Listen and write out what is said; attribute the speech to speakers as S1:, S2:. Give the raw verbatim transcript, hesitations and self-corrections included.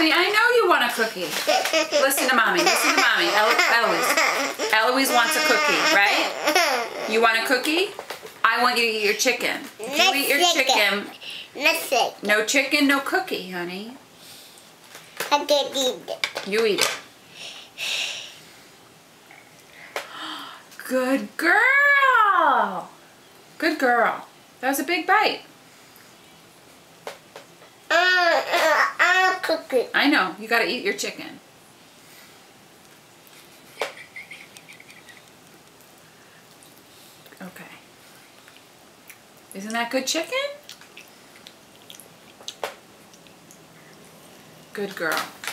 S1: honey, I know you want a cookie. Listen to mommy. Listen to mommy. Elo Eloise. Eloise wants a cookie, right? You want a cookie? I want you to eat your chicken. If you eat your chicken, no chicken, no cookie, honey.
S2: I can eat it.
S1: You eat it. Good girl. Good girl. That was a big bite.
S2: Uh, uh, I'll cook it.
S1: I know. You gotta eat your chicken. Okay. Isn't that good chicken? Good girl.